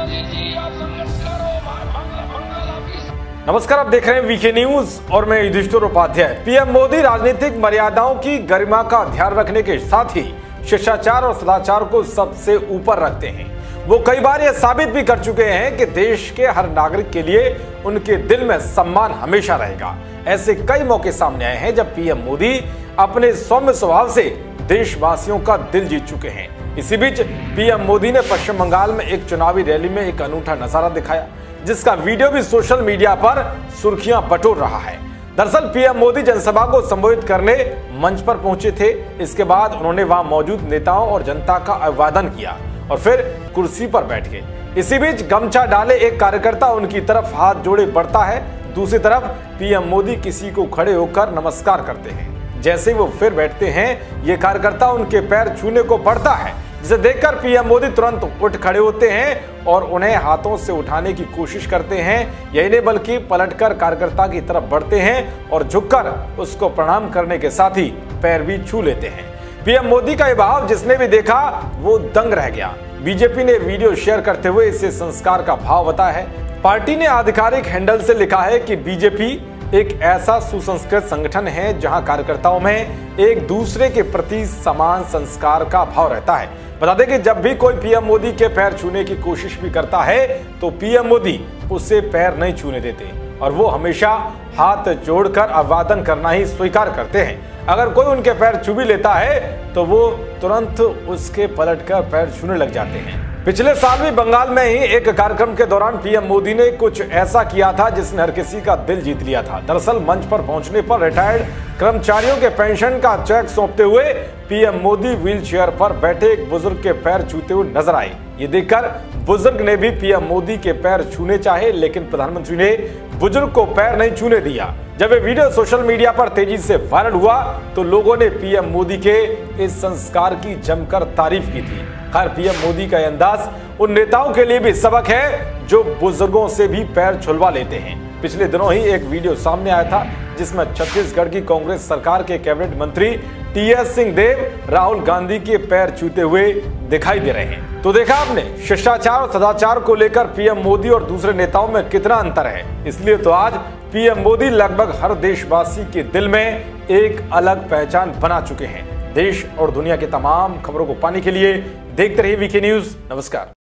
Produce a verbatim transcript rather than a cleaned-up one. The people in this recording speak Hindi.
नमस्कार, आप देख रहे हैं वीके न्यूज और मैं युधिष्ठिर उपाध्याय। पीएम मोदी राजनीतिक मर्यादाओं की गरिमा का ध्यान रखने के साथ ही शिष्टाचार और सदाचार को सबसे ऊपर रखते हैं। वो कई बार यह साबित भी कर चुके हैं कि देश के हर नागरिक के लिए उनके दिल में सम्मान हमेशा रहेगा। ऐसे कई मौके सामने आए हैं जब पीएम मोदी अपने सौम्य स्वभाव से देशवासियों का दिल जीत चुके हैं। इसी बीच पीएम मोदी ने पश्चिम बंगाल में एक चुनावी रैली में एक अनूठा नजारा दिखाया, जिसका वीडियो भी सोशल मीडिया पर सुर्खियां बटोर रहा है। दरअसल पीएम मोदी जनसभा को संबोधित करने मंच पर पहुंचे थे। इसके बाद उन्होंने वहां मौजूद नेताओं और जनता का अभिवादन किया और फिर कुर्सी पर बैठ गए। इसी बीच गमछा डाले एक कार्यकर्ता उनकी तरफ हाथ जोड़े बढ़ता है। दूसरी तरफ पीएम मोदी किसी को खड़े होकर नमस्कार करते हैं। जैसे वो फिर बैठते हैं, ये कार्यकर्ता उनके पैर छूने को बढ़ता है, जिसे देखकर पीएम मोदी तुरंत उठ खड़े होते हैं और उन्हें हाथों से उठाने की कोशिश करते हैं। यही नहीं बल्कि पलटकर कार्यकर्ता की तरफ बढ़ते हैं और झुककर उसको प्रणाम करने के साथ ही पैर भी छू लेते हैं। पीएम मोदी का ये भाव जिसने भी देखा वो दंग रह गया। बीजेपी ने वीडियो शेयर करते हुए इसे संस्कार का भाव बताया है। पार्टी ने आधिकारिक हैंडल से लिखा है कि बीजेपी एक ऐसा सुसंस्कृत संगठन है जहां कार्यकर्ताओं में एक दूसरे के प्रति समान संस्कार का भाव रहता है। बता दें कि जब भी कोई पीएम मोदी के पैर छूने की कोशिश भी करता है तो पीएम मोदी उससे पैर नहीं छूने देते और वो हमेशा हाथ जोड़कर अभिवादन करना ही स्वीकार करते हैं। अगर कोई उनके पैर छू भी लेता है तो वो तुरंत उसके पलटकर पैर छूने लग जाते हैं। पिछले साल भी बंगाल में ही एक कार्यक्रम के दौरान पीएम मोदी ने कुछ ऐसा किया था जिसने हर किसी का दिल जीत लिया था। दरअसल मंच पर पहुंचने पर रिटायर्ड कर्मचारियों के पेंशन का चेक सौंपते हुए पीएम मोदी व्हील चेयर पर बैठे एक बुजुर्ग के पैर छूते हुए नजर आए। ये देखकर बुजुर्ग ने भी पीएम मोदी के पैर छूने चाहे, लेकिन प्रधानमंत्री ने बुजुर्ग को पैर नहीं छूने दिया। जब ये वीडियो सोशल मीडिया पर तेजी से वायरल हुआ तो लोगों ने पीएम मोदी के इस संस्कार की जमकर तारीफ की थी। खैर, पीएम मोदी का अंदाज उन नेताओं के लिए भी सबक है जो बुजुर्गों से भी पैर छुलवा लेते हैं। पिछले दिनों ही एक वीडियो सामने आया था जिसमें छत्तीसगढ़ की कांग्रेस सरकार के कैबिनेट मंत्री टीएस सिंहदेव राहुल गांधी के पैर छूते हुए दिखाई दे रहे हैं। तो देखा आपने, शिष्टाचार और सदाचार को लेकर पीएम मोदी और दूसरे नेताओं में कितना अंतर है। इसलिए तो आज पीएम मोदी लगभग हर देशवासी के दिल में एक अलग पहचान बना चुके हैं। देश और दुनिया की तमाम खबरों को पाने के लिए देखते रहिए वीके न्यूज। नमस्कार।